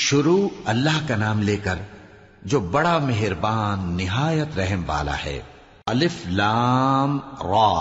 شروع اللہ کا نام لے کر جو بڑا مہربان نہایت رحم والا ہے۔ الف لام را،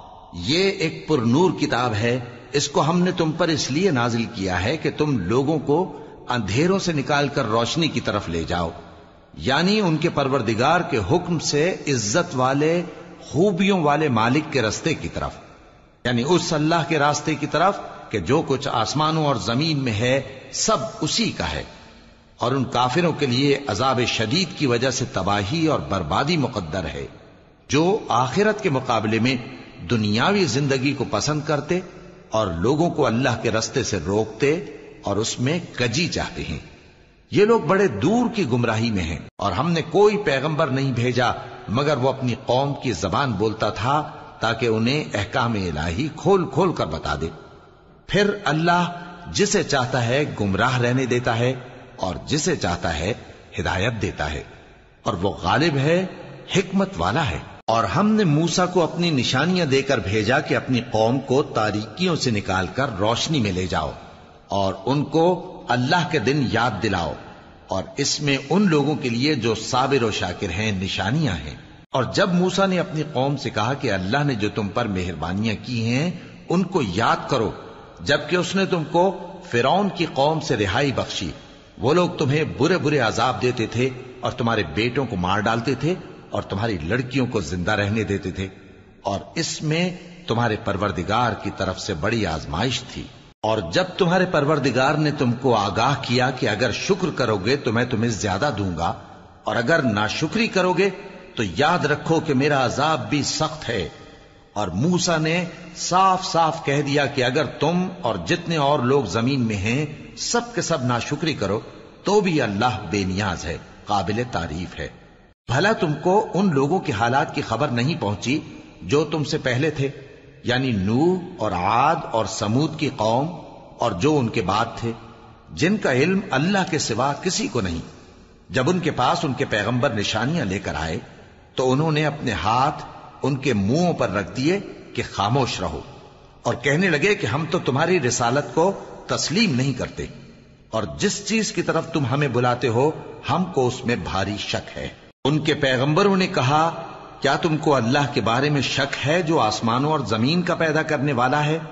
یہ ایک پر نور کتاب ہے، اس کو ہم نے تم پر اس لیے نازل کیا ہے کہ تم لوگوں کو اندھیروں سے نکال کر روشنی کی طرف لے جاؤ، یعنی ان کے پروردگار کے حکم سے عزت والے خوبیوں والے مالک کے راستے کی طرف، یعنی اس اللہ کے راستے کی طرف کہ جو کچھ آسمانوں اور زمین میں ہے سب اسی کا ہے۔ اور ان کافروں کے لیے عذاب شدید کی وجہ سے تباہی اور بربادی مقدر ہے، جو آخرت کے مقابلے میں دنیاوی زندگی کو پسند کرتے اور لوگوں کو اللہ کے راستے سے روکتے اور اس میں کجی چاہتے ہیں۔ یہ لوگ بڑے دور کی گمراہی میں ہیں، اور ہم نے کوئی پیغمبر نہیں بھیجا مگر وہ اپنی قوم کی زبان بولتا تھا تاکہ انہیں احکام الہی کھول کھول کر بتا دے۔ پھر اللہ جسے چاہتا ہے گمراہ رہنے دیتا ہے اور جسے چاہتا ہے ہدایت دیتا ہے، اور وہ غالب ہے، حکمت والا ہے۔ اور ہم نے موسیٰ کو اپنی نشانیاں دے کر بھیجا کہ اپنی قوم کو تاریکیوں سے نکال کر روشنی میں لے جاؤ اور ان کو اللہ کے دن یاد دلاؤ، اور اس میں ان لوگوں کے لیے جو صابر و شاکر ہیں نشانیاں ہیں۔ اور جب موسیٰ نے اپنی قوم سے کہا کہ اللہ نے جو تم پر مہربانیاں کی ہیں ان کو یاد کرو، جبکہ اس نے تم کو فرعون کی قوم سے رہائی بخشی، وہ لوگ تمہیں برے برے عذاب دیتے تھے اور تمہارے بیٹوں کو مار ڈالتے تھے اور تمہاری لڑکیوں کو زندہ رہنے دیتے تھے، اور اس میں تمہارے پروردگار کی طرف سے بڑی آزمائش تھی۔ اور جب تمہارے پروردگار نے تم کو آگاہ کیا کہ اگر شکر کرو گے تو میں تمہیں زیادہ دوں گا، اور اگر ناشکری کرو گے تو یاد رکھو کہ میرا عذاب بھی سخت ہے۔ اور موسیٰ نے صاف صاف کہہ دیا کہ اگر تم اور جتنے اور لوگ زمین میں ہیں سب کے سب ناشکری کرو تو بھی اللہ بے نیاز ہے، قابل تعریف ہے۔ بھلا تم کو ان لوگوں کے حالات کی خبر نہیں پہنچی جو تم سے پہلے تھے، یعنی نوح اور عاد اور سمود کی قوم اور جو ان کے بعد تھے، جن کا علم اللہ کے سوا کسی کو نہیں۔ جب ان کے پاس ان کے پیغمبر نشانیاں لے کر آئے تو انہوں نے اپنے ہاتھ ان کے منہوں پر رکھ دیے کہ خاموش رہو، اور کہنے لگے کہ ہم تو تمہاری رسالت کو تسلیم نہیں کرتے، اور جس چیز کی طرف تم ہمیں بلاتے ہو ہم کو اس میں بھاری شک ہے۔ ان کے پیغمبروں نے کہا، کیا تم کو اللہ کے بارے میں شک ہے جو آسمانوں اور زمین کا پیدا کرنے والا ہے؟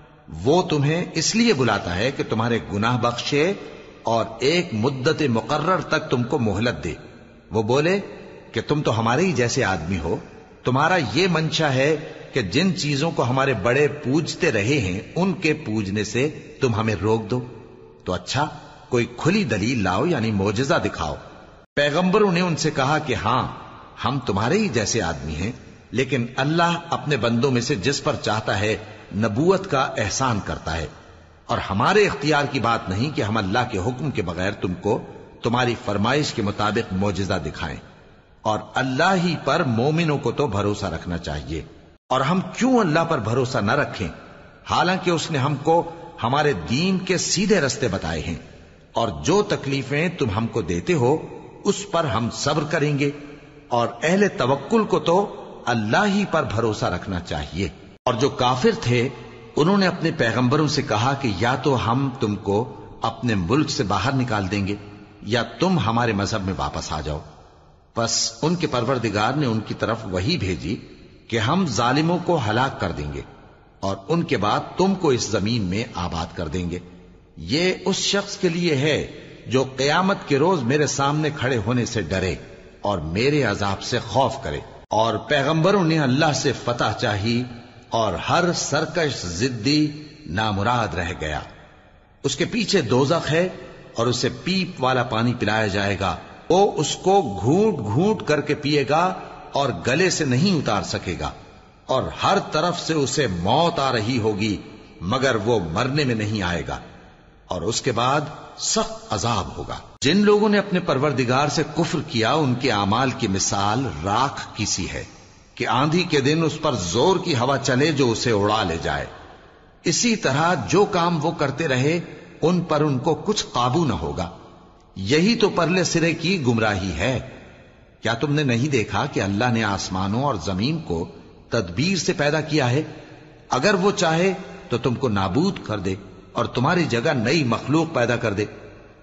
وہ تمہیں اس لیے بلاتا ہے کہ تمہارے گناہ بخشے اور ایک مدت مقرر تک تم کو مہلت دے۔ وہ بولے کہ تم تو ہمارے ہی جیسے آدمی ہو، تمہارا یہ منشا ہے کہ جن چیزوں کو ہمارے بڑے پوجتے رہے ہیں ان کے پوجنے سے تم ہمیں روک دو، تو اچھا کوئی کھلی دلیل لاؤ، یعنی معجزہ دکھاؤ۔ پیغمبروں نے ان سے کہا کہ ہاں ہم تمہارے ہی جیسے آدمی ہیں، لیکن اللہ اپنے بندوں میں سے جس پر چاہتا ہے نبوت کا احسان کرتا ہے، اور ہمارے اختیار کی بات نہیں کہ ہم اللہ کے حکم کے بغیر تم کو تمہاری فرمائش کے مطابق معجزہ دکھائیں، اور اللہ ہی پر مومنوں کو تو بھروسہ رکھنا چاہیے۔ اور ہم کیوں اللہ پر بھروسہ نہ رکھیں حالانکہ اس نے ہم کو ہمارے دین کے سیدھے رستے بتائے ہیں، اور جو تکلیفیں تم ہم کو دیتے ہو اس پر ہم صبر کریں گے، اور اہل توکل کو تو اللہ ہی پر بھروسہ رکھنا چاہیے۔ اور جو کافر تھے انہوں نے اپنے پیغمبروں سے کہا کہ یا تو ہم تم کو اپنے ملک سے باہر نکال دیں گے یا تم ہمارے مذہب میں واپس آ جاؤ۔ پس ان کے پروردگار نے ان کی طرف وحی بھیجی کہ ہم ظالموں کو ہلاک کر دیں گے اور ان کے بعد تم کو اس زمین میں آباد کر دیں گے۔ یہ اس شخص کے لیے ہے جو قیامت کے روز میرے سامنے کھڑے ہونے سے ڈرے اور میرے عذاب سے خوف کرے۔ اور پیغمبروں نے اللہ سے فتح چاہی اور ہر سرکش ضدی نامراد رہ گیا۔ اس کے پیچھے دوزخ ہے اور اسے پیپ والا پانی پلایا جائے گا، وہ اس کو گھونٹ گھونٹ کر کے پیے گا اور گلے سے نہیں اتار سکے گا، اور ہر طرف سے اسے موت آ رہی ہوگی مگر وہ مرنے میں نہیں آئے گا، اور اس کے بعد سخت عذاب ہوگا۔ جن لوگوں نے اپنے پروردگار سے کفر کیا ان کے اعمال کی مثال راکھ کی سی ہے کہ آندھی کے دن اس پر زور کی ہوا چلے جو اسے اڑا لے جائے۔ اسی طرح جو کام وہ کرتے رہے ان پر ان کو کچھ قابو نہ ہوگا۔ یہی تو پرلے سرے کی گمراہی ہے۔ کیا تم نے نہیں دیکھا کہ اللہ نے آسمانوں اور زمین کو تدبیر سے پیدا کیا ہے؟ اگر وہ چاہے تو تم کو نابود کر دے اور تمہاری جگہ نئی مخلوق پیدا کر دے۔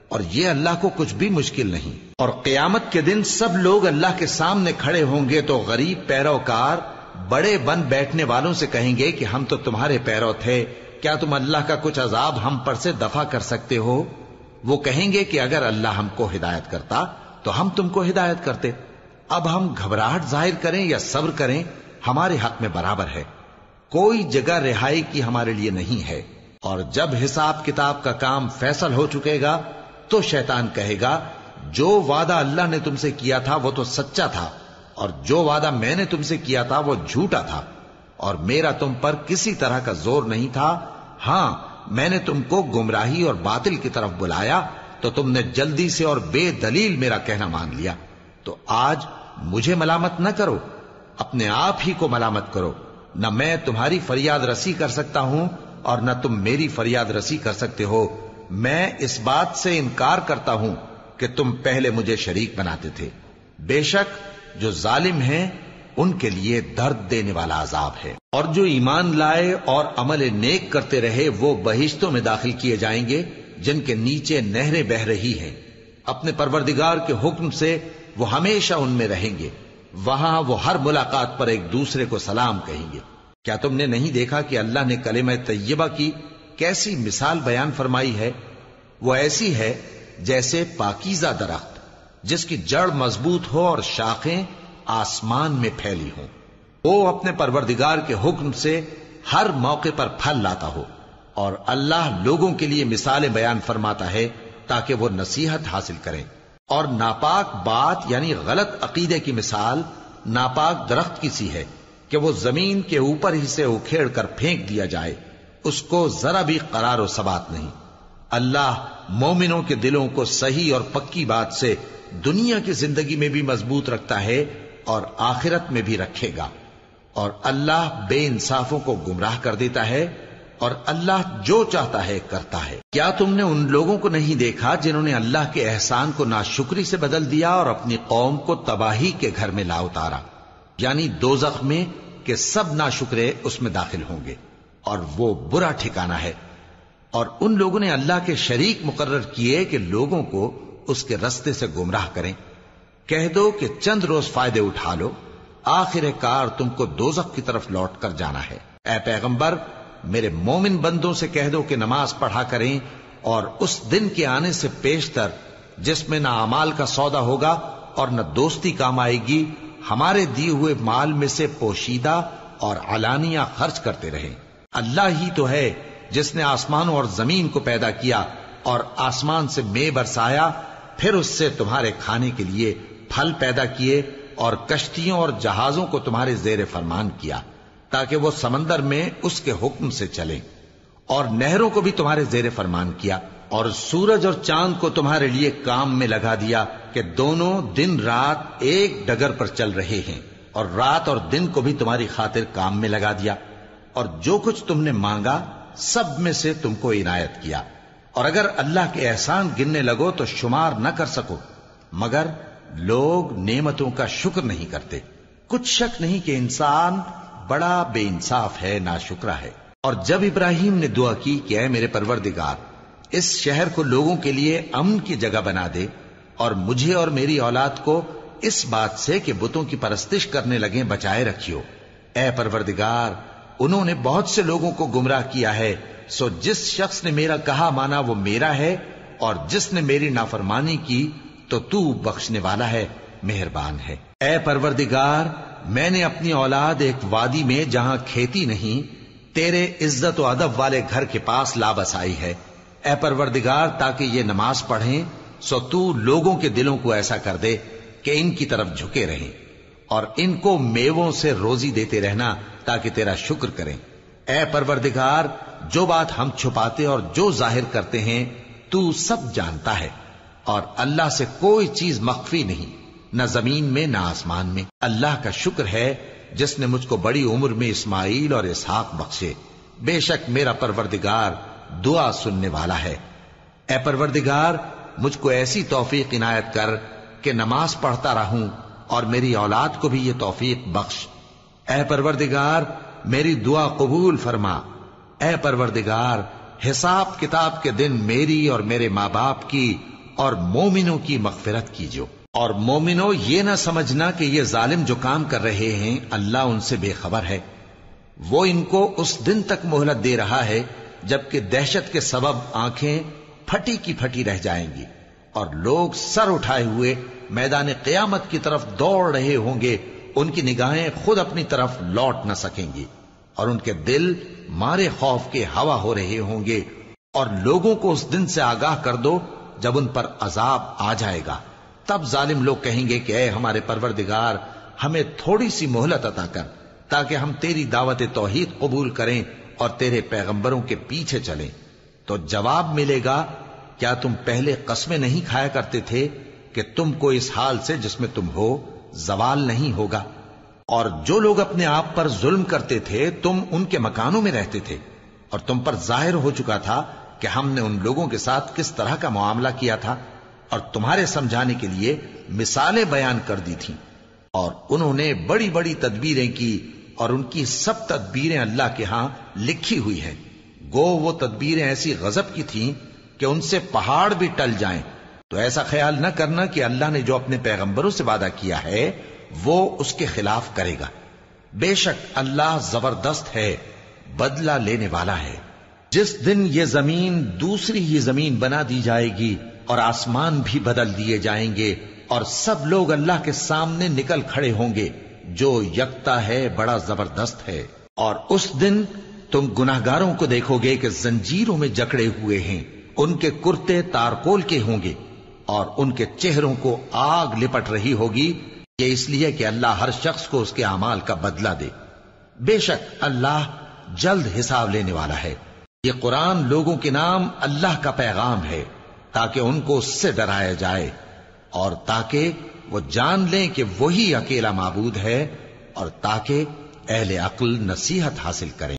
اور یہ اللہ کو کچھ بھی مشکل نہیں. اور قیامت کے دن سب لوگ اللہ کے سامنے کھڑے ہوں گے تو غریب پیروکار بڑے بن بیٹھنے والوں سے کہیں گے کہ ہم تو تمہارے پیرو تھے، کیا تم اللہ کا کچھ عذاب ہم پر سے دفع کر سکتے ہو؟ وہ کہیں گے کہ اگر اللہ ہم کو ہدایت کرتا تو ہم تم کو ہدایت کرتے. اب ہم گھبراہٹ ظاہر کریں یا صبر کریں ہمارے حق میں برابر ہے، کوئی جگہ رہائی کی ہمارے لیے نہیں ہے. اور جب حساب کتاب کا کام فیصل ہو چکے گا تو شیطان کہے گا جو وعدہ اللہ نے تم سے کیا تھا وہ تو سچا تھا، اور جو وعدہ میں نے تم سے کیا تھا وہ جھوٹا تھا، اور میرا تم پر کسی طرح کا زور نہیں تھا. ہاں میں نے تم کو گمراہی اور باطل کی طرف بلایا تو تم نے جلدی سے اور بے دلیل میرا کہنا مان لیا. تو آج مجھے ملامت نہ کرو، اپنے آپ ہی کو ملامت کرو. نہ میں تمہاری فریاد رسی کر سکتا ہوں اور نہ تم میری فریاد رسی کر سکتے ہو. میں اس بات سے انکار کرتا ہوں کہ تم پہلے مجھے شریک بناتے تھے. بے شک جو ظالم ہیں ان کے لیے درد دینے والا عذاب ہے. اور جو ایمان لائے اور عمل نیک کرتے رہے وہ بہشتوں میں داخل کیے جائیں گے جن کے نیچے نہریں بہ رہی ہیں. اپنے پروردگار کے حکم سے وہ ہمیشہ ان میں رہیں گے. وہاں وہ ہر ملاقات پر ایک دوسرے کو سلام کہیں گے. کیا تم نے نہیں دیکھا کہ اللہ نے کلمہ طیبہ کی کیسی مثال بیان فرمائی ہے؟ وہ ایسی ہے جیسے پاکیزہ درخت جس کی جڑ مضبوط ہو اور شاخیں آسمان میں پھیلی ہوں. وہ اپنے پروردگار کے حکم سے ہر موقع پر پھل لاتا ہو. اور اللہ لوگوں کے لیے مثالیں بیان فرماتا ہے تاکہ وہ نصیحت حاصل کریں. اور ناپاک بات یعنی غلط عقیدے کی مثال ناپاک درخت کی سی ہے کہ وہ زمین کے اوپر ہی سے اکھیڑ کر پھینک دیا جائے، اس کو ذرا بھی قرار و ثبات نہیں. اللہ مومنوں کے دلوں کو صحیح اور پکی بات سے دنیا کی زندگی میں بھی مضبوط رکھتا ہے اور آخرت میں بھی رکھے گا. اور اللہ بے انصافوں کو گمراہ کر دیتا ہے اور اللہ جو چاہتا ہے کرتا ہے. کیا تم نے ان لوگوں کو نہیں دیکھا جنہوں نے اللہ کے احسان کو ناشکری سے بدل دیا اور اپنی قوم کو تباہی کے گھر میں لا اتارا، یعنی دوزخ میں کہ سب ناشکرے اس میں داخل ہوں گے اور وہ برا ٹھکانہ ہے. اور ان لوگوں نے اللہ کے شریک مقرر کیے کہ لوگوں کو اس کے رستے سے گمراہ کریں. کہہ دو کہ چند روز فائدے اٹھا لو، آخر کار تم کو دوزخ کی طرف لوٹ کر جانا ہے. اے پیغمبر میرے مومن بندوں سے کہہ دو کہ نماز پڑھا کریں اور اس دن کے آنے سے پیشتر جس میں نہ اعمال کا سودا ہوگا اور نہ دوستی کام آئے گی ہمارے دیے ہوئے مال میں سے پوشیدہ اور علانیہ خرچ کرتے رہیں. اللہ ہی تو ہے جس نے آسمانوں اور زمین کو پیدا کیا اور آسمان سے مے برسایا، پھر اس سے تمہارے کھانے کے لیے پھل پیدا کیے اور کشتیوں اور جہازوں کو تمہارے زیر فرمان کیا تاکہ وہ سمندر میں اس کے حکم سے چلیں، اور نہروں کو بھی تمہارے زیر فرمان کیا، اور سورج اور چاند کو تمہارے لیے کام میں لگا دیا کہ دونوں دن رات ایک ڈگر پر چل رہے ہیں، اور رات اور دن کو بھی تمہاری خاطر کام میں لگا دیا، اور جو کچھ تم نے مانگا سب میں سے تم کو عنایت کیا. اور اگر اللہ کے احسان گننے لگو تو شمار نہ کر سکو، مگر لوگ نعمتوں کا شکر نہیں کرتے. کچھ شک نہیں کہ انسان بڑا بے انصاف ہے، ناشکرا ہے. اور جب ابراہیم نے دعا کی کہ اے میرے پروردگار اس شہر کو لوگوں کے لیے امن کی جگہ بنا دے اور مجھے اور میری اولاد کو اس بات سے کہ بتوں کی پرستش کرنے لگیں بچائے رکھیو. اے پروردگار انہوں نے بہت سے لوگوں کو گمراہ کیا ہے، سو جس شخص نے میرا کہا مانا وہ میرا ہے، اور جس نے میری نافرمانی کی تو تو بخشنے والا ہے، مہربان ہے. اے پروردگار میں نے اپنی اولاد ایک وادی میں جہاں کھیتی نہیں تیرے عزت و ادب والے گھر کے پاس لا بسائی ہے. اے پروردگار تاکہ یہ نماز پڑھیں سو تو لوگوں کے دلوں کو ایسا کر دے کہ ان کی طرف جھکے رہیں، اور ان کو میووں سے روزی دیتے رہنا تاکہ تیرا شکر کریں. اے پروردگار جو بات ہم چھپاتے اور جو ظاہر کرتے ہیں تو سب جانتا ہے، اور اللہ سے کوئی چیز مخفی نہیں، نہ زمین میں نہ آسمان میں. اللہ کا شکر ہے جس نے مجھ کو بڑی عمر میں اسماعیل اور اسحاق بخشے. بے شک میرا پروردگار دعا سننے والا ہے. اے پروردگار مجھ کو ایسی توفیق عنایت کر کہ نماز پڑھتا رہوں اور میری اولاد کو بھی یہ توفیق بخش. اے پروردگار میری دعا قبول فرما. اے پروردگار حساب کتاب کے دن میری اور میرے ماں باپ کی اور مومنوں کی مغفرت کیجو۔ اور مومنوں یہ نہ سمجھنا کہ یہ ظالم جو کام کر رہے ہیں اللہ ان سے بے خبر ہے، وہ ان کو اس دن تک مہلت دے رہا ہے جبکہ دہشت کے سبب آنکھیں پھٹی کی پھٹی رہ جائیں گی اور لوگ سر اٹھائے ہوئے میدان قیامت کی طرف دوڑ رہے ہوں گے، ان کی نگاہیں خود اپنی طرف لوٹ نہ سکیں گی اور ان کے دل مارے خوف کے ہوا ہو رہے ہوں گے۔ اور لوگوں کو اس دن سے آگاہ کر دو جب ان پر عذاب آ جائے گا، تب ظالم لوگ کہیں گے کہ اے ہمارے پروردگار ہمیں تھوڑی سی مہلت عطا کر تاکہ ہم تیری دعوت توحید قبول کریں اور تیرے پیغمبروں کے پیچھے چلیں۔ تو جواب ملے گا کیا تم پہلے قسمیں نہیں کھایا کرتے تھے کہ تم کو اس حال سے جس میں تم ہو زوال نہیں ہوگا؟ اور جو لوگ اپنے آپ پر ظلم کرتے تھے تم ان کے مکانوں میں رہتے تھے اور تم پر ظاہر ہو چکا تھا کہ ہم نے ان لوگوں کے ساتھ کس طرح کا معاملہ کیا تھا، اور تمہارے سمجھانے کے لیے مثالیں بیان کر دی تھیں۔ اور انہوں نے بڑی بڑی تدبیریں کی اور ان کی سب تدبیریں اللہ کے ہاں لکھی ہوئی ہیں، گو وہ تدبیریں ایسی غضب کی تھیں کہ ان سے پہاڑ بھی ٹل جائیں۔ تو ایسا خیال نہ کرنا کہ اللہ نے جو اپنے پیغمبروں سے وعدہ کیا ہے وہ اس کے خلاف کرے گا، بے شک اللہ زبردست ہے، بدلہ لینے والا ہے۔ جس دن یہ زمین دوسری ہی زمین بنا دی جائے گی اور آسمان بھی بدل دیے جائیں گے اور سب لوگ اللہ کے سامنے نکل کھڑے ہوں گے جو یکتا ہے، بڑا زبردست ہے۔ اور اس دن تم گناہگاروں کو دیکھو گے کہ زنجیروں میں جکڑے ہوئے ہیں، ان کے کرتے تارکول کے ہوں گے اور ان کے چہروں کو آگ لپٹ رہی ہوگی، یہ اس لیے کہ اللہ ہر شخص کو اس کے اعمال کا بدلہ دے۔ بے شک اللہ جلد حساب لینے والا ہے۔ یہ قرآن لوگوں کے نام اللہ کا پیغام ہے تاکہ ان کو اس سے ڈرایا جائے اور تاکہ وہ جان لیں کہ وہی اکیلا معبود ہے اور تاکہ اہل عقل نصیحت حاصل کریں۔